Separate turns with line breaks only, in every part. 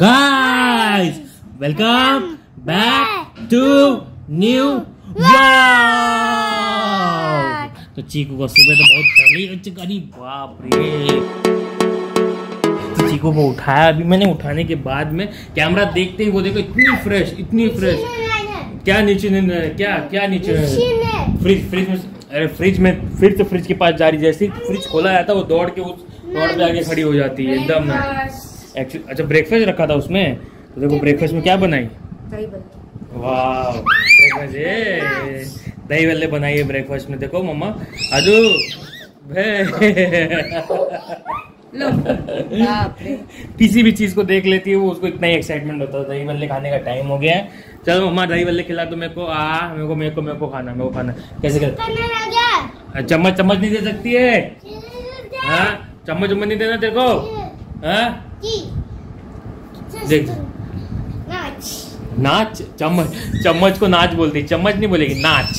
Guys welcome back to new vlog. तो चीकू को सुबह तो बहुत तकलीफ करी, बाप रे। तो चीकू को उठाया, अभी मैंने उठाने के बाद में कैमरा देखते ही वो देखो इतनी फ्रेश क्या नीचे क्या नीचे फ्रिज में, अरे फ्रिज में फिर से फ्रिज के पास जा रही, जैसे फ्रिज खोला जाता वो दौड़ के उस दौड़ पे आगे खड़ी हो जाती है एकदम। अच्छा ब्रेकफास्ट रखा था उसमें, तो देखो ब्रेकफास्ट में क्या बनाई, वाह दही वल्ले बनाई है ब्रेकफास्ट में। देखो मम्मा आजू किसी भी चीज को देख लेती है वो, उसको इतना ही एक्साइटमेंट होता है। दही वल्ले खाने का टाइम हो गया है, चलो मम्मा दही वल्ले खिला दो मेरे को। मेरे को खाना कैसे कर, चम्मच नहीं दे सकती है, हाँ चम्मच नहीं देना तेरे को, हाँ देख नाच, चम्मच को नाच बोलती, चम्मच नहीं बोलेगी, नाच।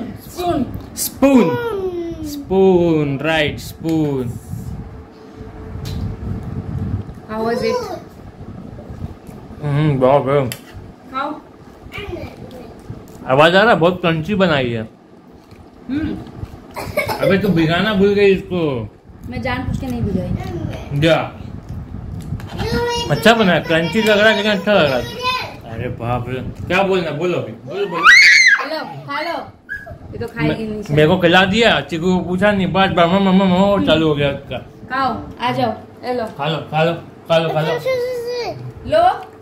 Spoon right, spoon.
How was it?
बहुत
How?
आवाज आ रहा, बहुत क्रंची बनाई है। अबे तू भिगाना भूल गई इसको।
मैं जानबूझ के नहीं भिगाई।
जा अच्छा बना, क्रंची लग रहा है लेकिन अच्छा लग रहा है। अरे बाप रे, क्या बोलना, बोलो बोलो।
खा लो। ये तो खाएगी नहीं।
मेरे को खिला दिया, चिकू को पूछा नहीं, बस मम्मा चालू हो गया उसका।
खाओ, आ जाओ, ले लो।
खा लो।
लो।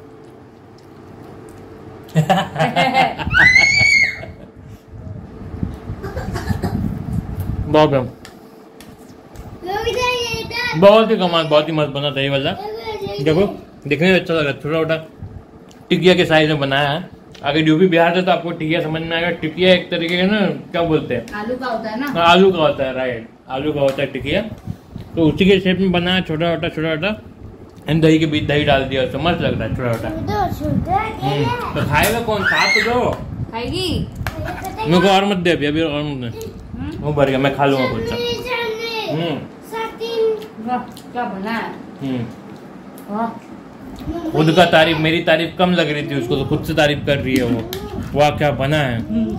बहुत ही कमाल, बहुत ही मस्त बना दही वाला। देखो दिखने में अच्छा लगा, छोटा छोटा टिकिया के साइज में बनाया है। अगर यूपी बिहार से तो आपको टिकिया समझ में आएगा। टिकिया एक तरीके का ना, क्या बोलते हैं, आलू का होता है ना,
आलू का होता है, राइट, आलू का होता है टिकिया। तो उसी के शेप में बनाया, छोटा छोटा एंड दही के बीच दही डाल दिया, तो मस्त लगता है छोटा छोटा। तो खाएगा कौन, खा तो दो। खाएगी, मेरे को और मत दे अभी और मत दे, वो भर गया, मैं खा लूंगा खुद से।
क्या बना है?
खुद का तारीफ, मेरी तारीफ कम लग रही थी उसको, तो खुद से तारीफ कर रही है वो। वाह क्या बना है।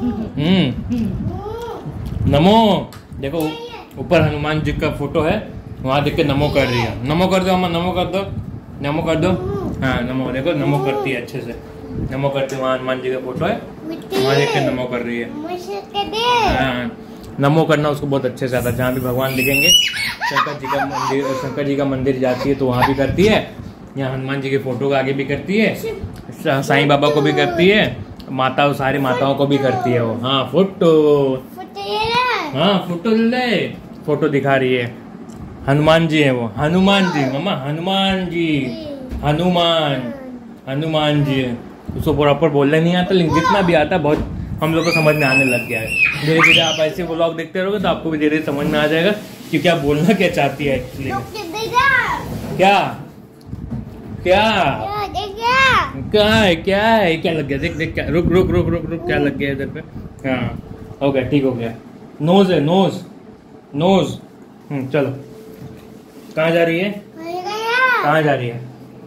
नमो, देखो ऊपर हनुमान जी का फोटो है, वहाँ देख के नमो कर रही है। नमो कर दो अम्मा, नमो कर दो। हाँ नमो, देखो नमो करती है अच्छे से, नमो करती है। वहाँ हनुमान जी का फोटो है, वहाँ देख के नमो कर रही है। हाँ नमो करना उसको बहुत अच्छे से आता है। जहाँ भी भगवान दिखेंगे, शंकर जी का मंदिर जाती है तो वहाँ भी करती है, यहाँ हनुमान जी के फोटो का आगे भी करती है, साईं बाबा को भी करती है, सारी माताओं को भी करती है वो। हाँ फोटो ले, फोटो दिखा रही है। हनुमान जी है वो, हनुमान जी मम्मा, हनुमान जी। उसको प्रॉपर बोलने नहीं आता, लेकिन जितना भी आता है बहुत हम लोग को समझ में आने लग गया है। धीरे धीरे आप ऐसे व्लॉग देखते रहोगे तो आपको भी धीरे धीरे समझ में आ जाएगा कि क्या बोलना क्या चाहती है एक्चुअली। क्या लग गया, देख क्या, रुक क्या लग गया इधर पे। हाँ हो गया, ठीक हो गया। नोज है, नोज। चलो कहाँ जा रही है, कहाँ जा रही है?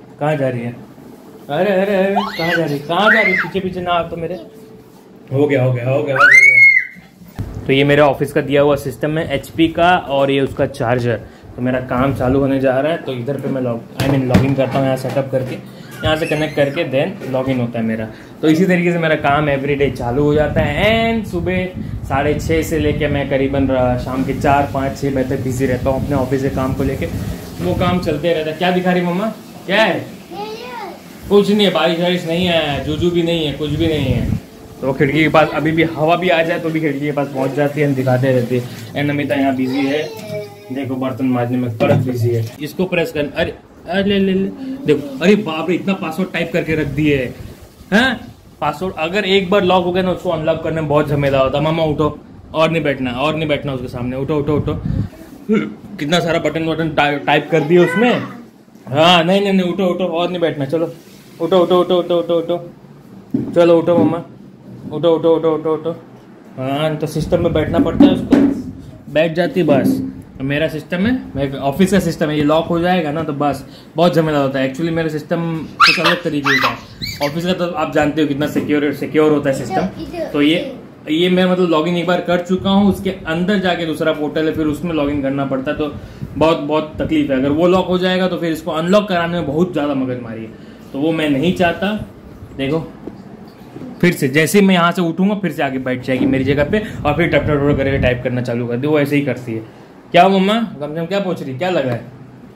अरे कहाँ जा रही है? पीछे ना तो मेरे हो गया। तो ये मेरे ऑफिस का दिया हुआ सिस्टम है HP का, और ये उसका चार्जर। तो मेरा काम चालू होने जा रहा है, तो इधर पे मैं लॉगिन करता हूँ, यहाँ सेटअप करके, यहाँ से कनेक्ट करके देन लॉगिन होता है मेरा। तो इसी तरीके से मेरा काम एवरीडे चालू हो जाता है। एंड सुबह 6:30 से लेके मैं करीबन शाम के 4-5-6 बजे तक बिजी रहता हूँ अपने ऑफिस के काम को लेके। वो काम चलते रहता है। क्या दिखा रही मम्मा, क्या है? कुछ नहीं है, बारिश नहीं है, जूजू भी नहीं है, कुछ भी नहीं है। तो खिड़की के पास अभी भी हवा भी आ जाए तो भी खिड़की के पास पहुंच जाती है, दिखाते रहती है। एंड नमिता यहाँ बिजी है, देखो बर्तन मांजने में परत बिजी है। इसको प्रेस कर, अरे ले देखो, अरे बाप रे, इतना पासवर्ड टाइप करके रख दिए हैं। पासवर्ड अगर एक बार लॉक हो गया ना, उसको अनलॉक करने में बहुत झमेला होता है। मामा उठो, और नहीं बैठना उसके सामने, उठो। कितना सारा बटन टाइप कर दिए उसमें। हाँ नहीं उठो, और नहीं बैठना, चलो उठो। चलो उठो मम्मा, उठो। हाँ तो सिस्टम में बैठना पड़ता है उसको, बैठ जाती बस। मेरा सिस्टम है, मेरे ऑफिस का सिस्टम है, ये लॉक हो जाएगा ना तो बस बहुत झमेला होता है। एक्चुअली मेरा सिस्टम कुछ अलग तरीके का है। ऑफिस का तो आप जानते हो कितना सिक्योर होता है सिस्टम। तो ये मैं मतलब लॉगिन एक बार कर चुका हूँ, उसके अंदर जाके दूसरा पोर्टल है, फिर उसमें लॉगिन करना पड़ता है, तो बहुत तकलीफ है। अगर वो लॉक हो जाएगा तो फिर इसको अनलॉक कराने में बहुत ज़्यादा मगजमारी है, तो वो मैं नहीं चाहता। देखो फिर से जैसे ही मैं यहाँ से उठूंगा फिर से आगे बैठ जाएगी मेरी जगह पे और फिर टप करके टाइप करना चालू कर दे। वो ऐसे ही करती है। क्या मम्मा कम से कम क्या पूछ रही, क्या लगा है?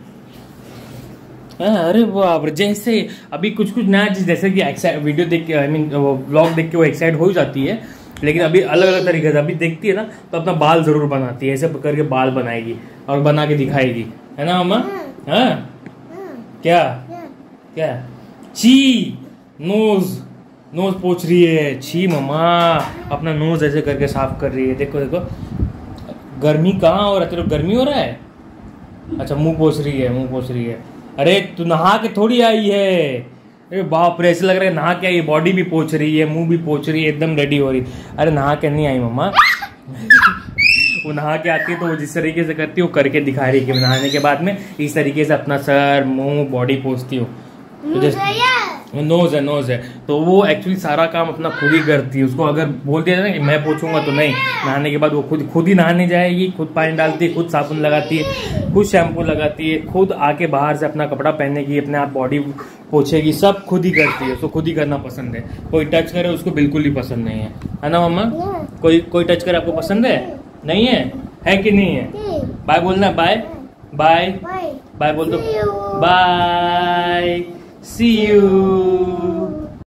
अरे बाप रे, जैसे अभी कुछ नया चीज, जैसे कि वीडियो देख के व्लॉग देख के वो एक्साइट हो जाती है, लेकिन अभी अलग अलग तरीके से अभी देखती है ना तो अपना बाल जरूर बनाती है, ऐसे करके बाल बनाएगी और बना के दिखाएगी, है ना मम्मा? हाँ क्या क्या छी नोज पोछ रही है। छी मम्मा, अपना नोज ऐसे करके साफ कर रही है। देखो देखो, गर्मी कहाँ हो रहा है तेरे, गर्मी हो रहा है? अच्छा मुंह पोछ रही है। अरे तू नहा के थोड़ी आई है। अरे बाप रे, ऐसे लग रहा है नहा के आई है। बॉडी भी पोछ रही है, मुंह भी पोछ रही है, एकदम रेडी हो रही। अरे नहा के नहीं आई मम्मा। वो नहा के आती है तो वो जिस तरीके से करती है वो करके दिखा रही है कि नहाने के बाद में इस तरीके से अपना सर मुंह बॉडी पोछती हो। तो नोज है तो वो एक्चुअली सारा काम अपना खुद ही करती है। उसको अगर बोल दिया जाए ना कि मैं पोछूंगा तो नहीं, नहाने के बाद वो खुद ही नहाने जाएगी, खुद पानी डालती है, खुद साबुन लगाती है, खुद शैम्पू लगाती है, खुद आके बाहर से अपना कपड़ा पहनेगी, अपने आप बॉडी पोछेगी, सब खुद ही करती है। उसको खुद ही करना पसंद है। कोई टच करे उसको बिल्कुल ही पसंद नहीं है ना मम्मा? कोई टच करे आपको पसंद है? नहीं है कि नहीं है? बाय बोलना, बाय बाय बाय बोल दो, बाय, सी यू।